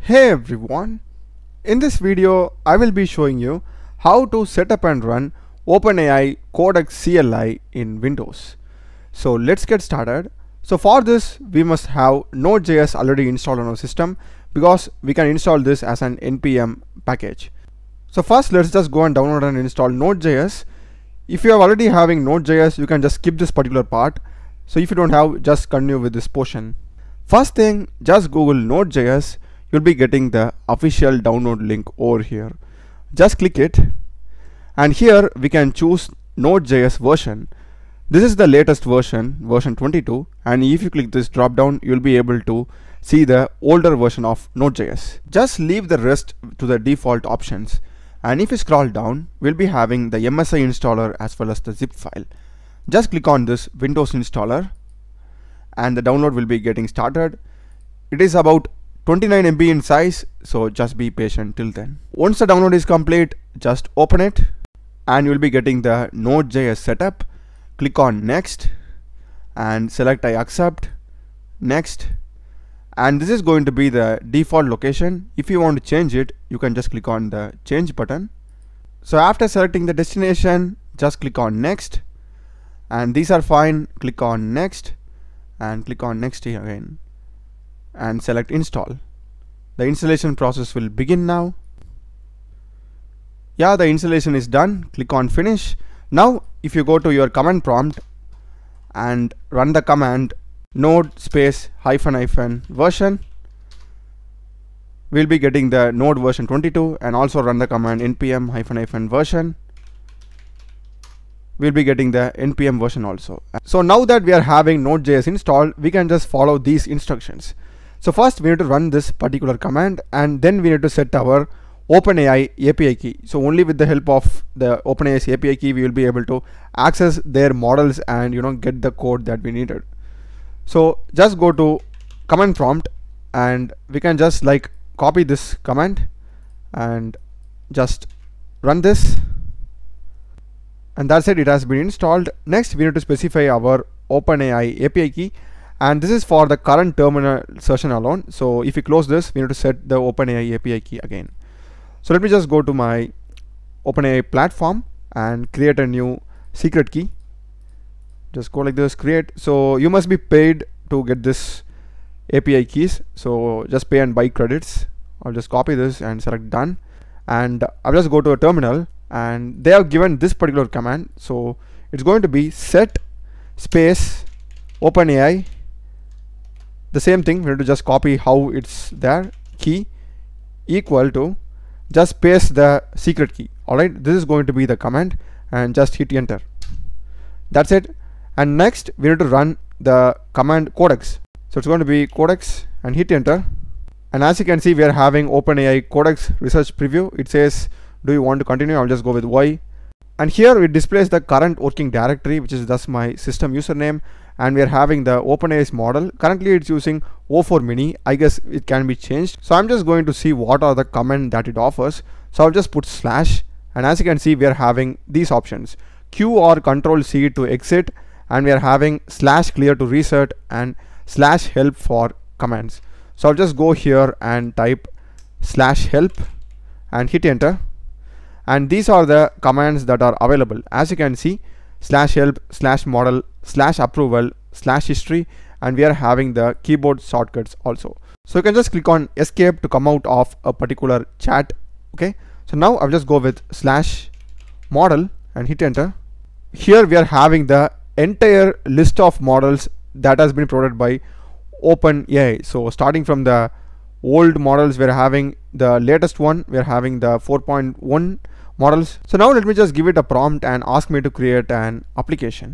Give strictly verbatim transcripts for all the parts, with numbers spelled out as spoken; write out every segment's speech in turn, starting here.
Hey everyone, in this video I will be showing you how to set up and run OpenAI Codex C L I in Windows. So let's get started. So for this we must have Node.js already installed on our system because we can install this as an N P M package. So first let's just go and download and install Node.js. If you are already having Node.js, you can just skip this particular part. So if you don't have, just continue with this portion. First thing, just Google Node.js. You'll be getting the official download link over here. Just click it, and here we can choose Node.js version. This is the latest version, version twenty-two, and if you click this drop down, you'll be able to see the older version of Node.js. Just leave the rest to the default options, and if you scroll down, we'll be having the M S I installer as well as the zip file. Just click on this Windows installer, and the download will be getting started. It is about twenty-nine M B in size, so just be patient till then. Once the download is complete, just open it and you will be getting the Node.js setup. Click on next and select I accept, next, and this is going to be the default location. If you want to change it, you can just click on the change button. So after selecting the destination, just click on next, and these are fine. Click on next and click on next here again and select install. The installation process will begin now. Yeah, the installation is done. Click on finish. Now if you go to your command prompt and run the command node space hyphen hyphen version, we'll be getting the node version twenty-two, and also run the command npm hyphen hyphen version, we'll be getting the npm version also. So now that we are having Node.js installed, we can just follow these instructions. So first we need to run this particular command, and then we need to set our OpenAI A P I key. So only with the help of the OpenAI's A P I key we will be able to access their models and you know get the code that we needed. So just go to command prompt, and we can just like copy this command and just run this, and that's it. It has been installed. Next we need to specify our OpenAI A P I key, and this is for the current terminal session alone. So if you close this, we need to set the OpenAI A P I key again. So let me just go to my OpenAI platform and create a new secret key. Just go like this, create. So you must be paid to get this A P I keys, so just pay and buy credits. I'll just copy this and select done, and I'll just go to a terminal, and they have given this particular command. So it's going to be set space OpenAI, the same thing. We need to just copy how it's there, key equal to, just paste the secret key. Alright, this is going to be the command, and just hit enter. That's it. And next we need to run the command codex. So it's going to be codex and hit enter, and as you can see we are having OpenAI Codex research preview. It says do you want to continue. I'll just go with Y, and here it displays the current working directory, which is thus my system username, and we are having the OpenAI's model. Currently it's using O four mini. I guess it can be changed, so I'm just going to see what are the command that it offers. So I'll just put slash, and as you can see we are having these options: Q or control C to exit, and we are having slash clear to reset, and slash help for commands. So I'll just go here and type slash help and hit enter, and these are the commands that are available. As you can see, slash help, slash model, slash approval, slash history, and we are having the keyboard shortcuts also. So you can just click on escape to come out of a particular chat. Okay, so now I'll just go with slash model and hit enter. Here we are having the entire list of models that has been provided by OpenAI. So starting from the old models, we're having the latest one, we're having the four point one models. So now let me just give it a prompt and ask me to create an application.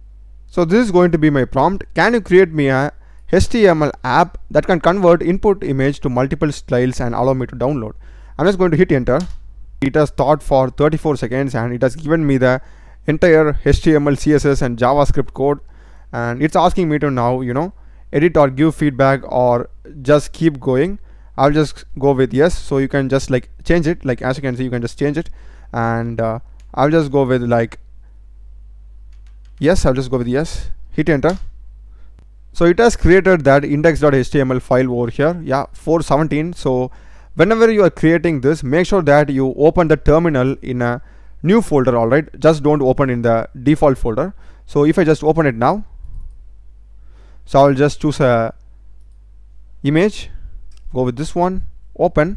So this is going to be my prompt: can you create me a H T M L app that can convert input image to multiple styles and allow me to download? I'm just going to hit enter. It has thought for thirty-four seconds, and it has given me the entire H T M L, C S S and JavaScript code, and it's asking me to now you know edit or give feedback or just keep going. I'll just go with yes. So you can just like change it, like as you can see you can just change it, and uh, I'll just go with like yes. I'll just go with yes, hit enter. So it has created that index.html file over here, yeah, four seventeen. So whenever you are creating this, make sure that you open the terminal in a new folder. All right, just don't open in the default folder. So if I just open it now, so I'll just choose a image, go with this one, open,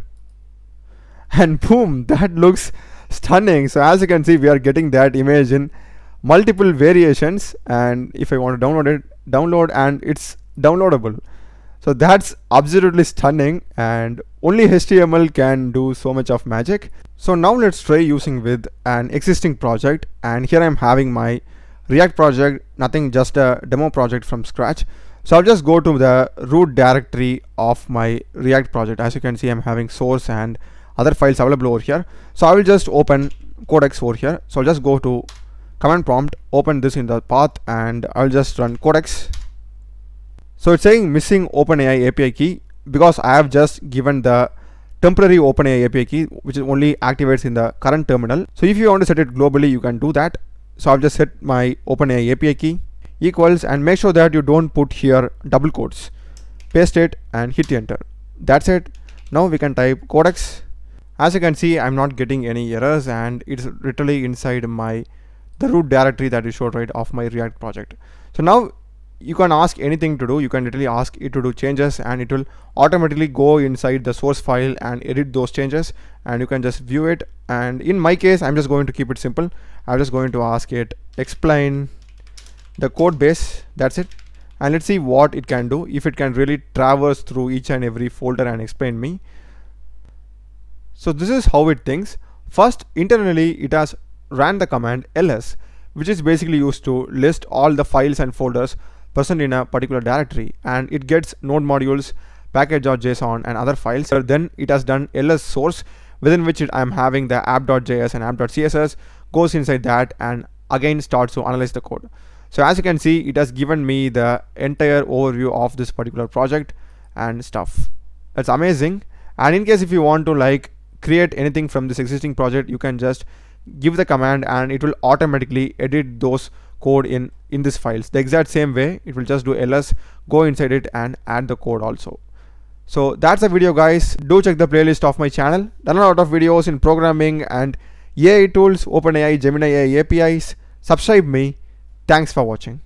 and boom, that looks stunning. So as you can see, we are getting that image in multiple variations, and if I want to download it, download, and it's downloadable. So that's absolutely stunning, and only H T M L can do so much of magic. So now let's try using with an existing project, and here I'm having my React project, nothing, just a demo project from scratch. So I'll just go to the root directory of my React project. As you can see, I'm having source and other files available over here. So I will just open Codex over here. So I'll just go to command prompt, open this in the path, and I'll just run Codex. So it's saying missing OpenAI A P I key because I have just given the temporary OpenAI A P I key, which is only activates in the current terminal. So if you want to set it globally, you can do that. So I've just set my OpenAI A P I key equals, and make sure that you don't put here double quotes. Paste it and hit enter. That's it. Now we can type Codex. As you can see, I'm not getting any errors, and it's literally inside my the root directory that is showed right of my React project. So now you can ask anything to do. You can literally ask it to do changes, and it will automatically go inside the source file and edit those changes, and you can just view it. And in my case, I'm just going to keep it simple. I'm just going to ask it explain the code base. That's it. And let's see what it can do, if it can really traverse through each and every folder and explain me. So this is how it thinks. First, internally it has ran the command ls, which is basically used to list all the files and folders present in a particular directory, and it gets node modules, package.json, and other files. So then it has done ls source, within which it, I'm having the app.js and app.css, goes inside that and again starts to analyze the code. So as you can see, it has given me the entire overview of this particular project and stuff. That's amazing. And in case if you want to like create anything from this existing project, you can just give the command and it will automatically edit those code in in this files the exact same way. It will just do ls, go inside it and add the code also. So that's the video, guys. Do check the playlist of my channel. There are a lot of videos in programming and A I tools, OpenAI, Gemini A I A P Is. Subscribe me. Thanks for watching.